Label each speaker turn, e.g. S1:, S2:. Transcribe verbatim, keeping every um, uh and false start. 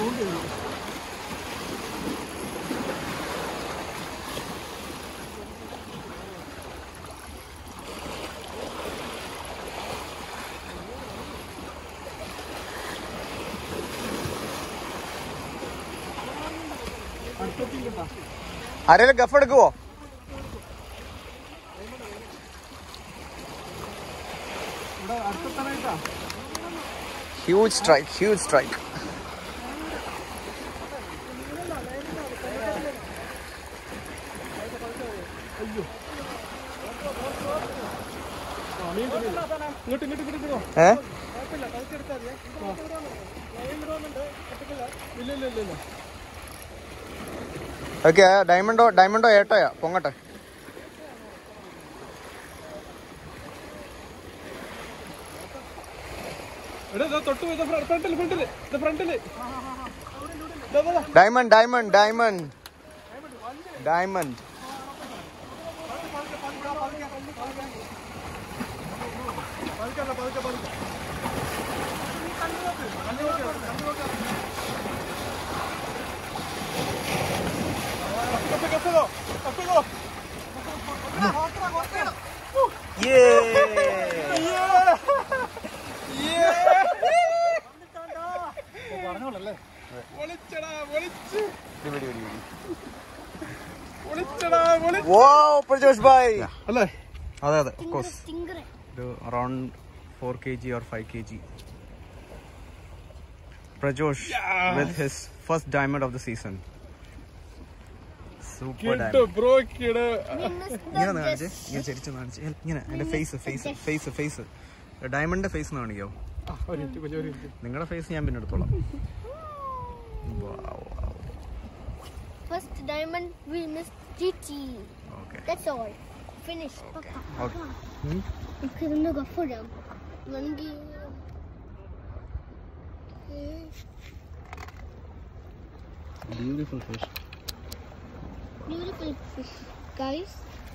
S1: ആരെങ്കിലും ഗഫ് എടുക്കുവോ? Huge strike, huge strike. ഏ ഓക്കെ, ഡയമണ്ടോ ഡയമണ്ടോ ഏട്ടോയാ പൊങ്ങട്ടെ. ഡയമണ്ട് ഡയമണ്ട് ഡയമണ്ട് ഡയമണ്ട് അല്ലേ? അതെ അതെ, ഓഫ് കോഴ്സ്. ഒരു around four KG or five ഫൈവ് കെ ജി. Prajosh with his first diamond of the season. Super diamond. ഇങ്ങനെ കാണിച്ച്, ഇങ്ങനെ ചരിച്ച് കാണിച്ച്, ഇങ്ങനെ എന്റെ ഫേസ് ഫേസ് ഫേസ് ഫേസ് ഡയമണ്ടിന്റെ ഫേസ് കാണിക്കോ? നിങ്ങളുടെ ഫേസ് ഞാൻ പിന്നെ എടുത്തോളാം.
S2: First diamond we missed G T.
S1: Okay.
S2: That's all. Finished.
S1: Okay. Okay.
S2: Hmm? Okay, then go for them. Nangi.
S1: Beautiful fish.
S2: Beautiful fish, guys.